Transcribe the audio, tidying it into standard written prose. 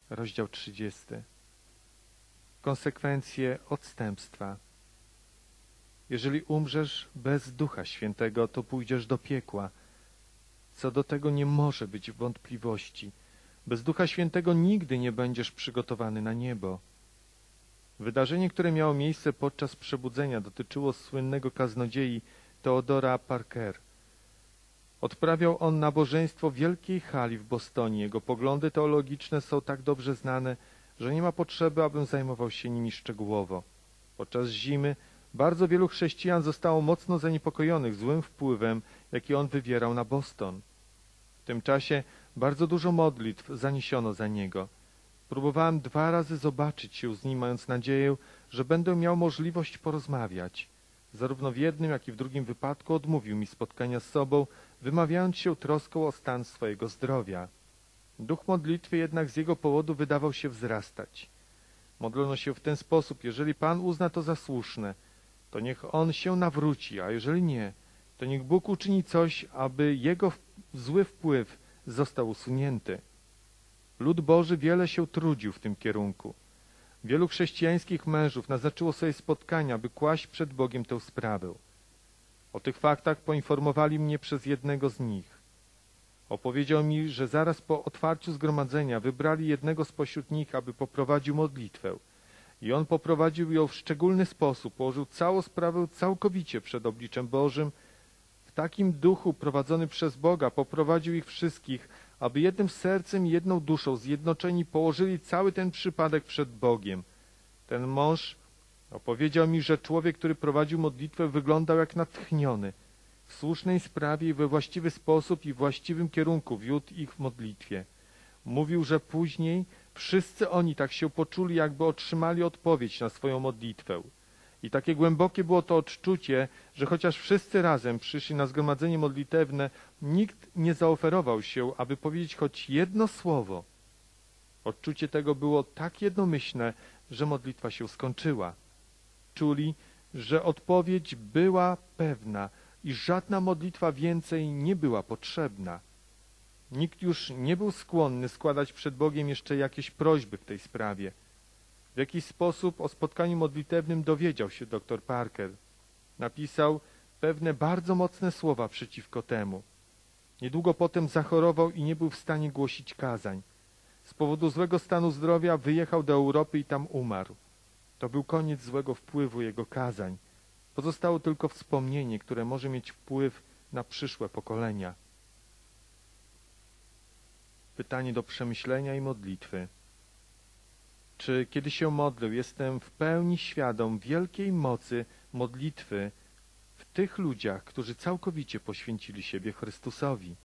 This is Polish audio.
rozdział 30. Konsekwencje odstępstwa. Jeżeli umrzesz bez Ducha Świętego, to pójdziesz do piekła. Co do tego nie może być wątpliwości. Bez Ducha Świętego nigdy nie będziesz przygotowany na niebo. Wydarzenie, które miało miejsce podczas przebudzenia, dotyczyło słynnego kaznodziei Theodora Parker. Odprawiał on nabożeństwo w wielkiej hali w Bostonie. Jego poglądy teologiczne są tak dobrze znane, że nie ma potrzeby, abym zajmował się nimi szczegółowo. Podczas zimy bardzo wielu chrześcijan zostało mocno zaniepokojonych złym wpływem, jaki on wywierał na Boston. W tym czasie bardzo dużo modlitw zaniesiono za niego. Próbowałem 2 razy zobaczyć się z nim, mając nadzieję, że będę miał możliwość porozmawiać. Zarówno w jednym, jak i w drugim wypadku odmówił mi spotkania z sobą, wymawiając się troską o stan swojego zdrowia. Duch modlitwy jednak z jego powodu wydawał się wzrastać. Modlono się w ten sposób: jeżeli Pan uzna to za słuszne, to niech on się nawróci, a jeżeli nie, to niech Bóg uczyni coś, aby jego zły wpływ został usunięty. Lud Boży wiele się trudził w tym kierunku. Wielu chrześcijańskich mężów naznaczyło sobie spotkania, by kłaść przed Bogiem tę sprawę. O tych faktach poinformowali mnie przez jednego z nich. Opowiedział mi, że zaraz po otwarciu zgromadzenia wybrali jednego spośród nich, aby poprowadził modlitwę. I on poprowadził ją w szczególny sposób, położył całą sprawę całkowicie przed obliczem Bożym. W takim duchu, prowadzony przez Boga, poprowadził ich wszystkich, aby jednym sercem i jedną duszą zjednoczeni położyli cały ten przypadek przed Bogiem. Ten mąż opowiedział mi, że człowiek, który prowadził modlitwę, wyglądał jak natchniony. W słusznej sprawie i we właściwy sposób i w właściwym kierunku wiódł ich w modlitwie. Mówił, że później wszyscy oni tak się poczuli, jakby otrzymali odpowiedź na swoją modlitwę. I takie głębokie było to odczucie, że chociaż wszyscy razem przyszli na zgromadzenie modlitewne, nikt nie zaoferował się, aby powiedzieć choć jedno słowo. Odczucie tego było tak jednomyślne, że modlitwa się skończyła. Czuli, że odpowiedź była pewna i żadna modlitwa więcej nie była potrzebna. Nikt już nie był skłonny składać przed Bogiem jeszcze jakieś prośby w tej sprawie. W jakiś sposób o spotkaniu modlitewnym dowiedział się dr Parker. Napisał pewne bardzo mocne słowa przeciwko temu. Niedługo potem zachorował i nie był w stanie głosić kazań. Z powodu złego stanu zdrowia wyjechał do Europy i tam umarł. To był koniec złego wpływu jego kazań. Pozostało tylko wspomnienie, które może mieć wpływ na przyszłe pokolenia. Pytanie do przemyślenia i modlitwy. Czy kiedy się modlę, jestem w pełni świadom wielkiej mocy modlitwy w tych ludziach, którzy całkowicie poświęcili siebie Chrystusowi?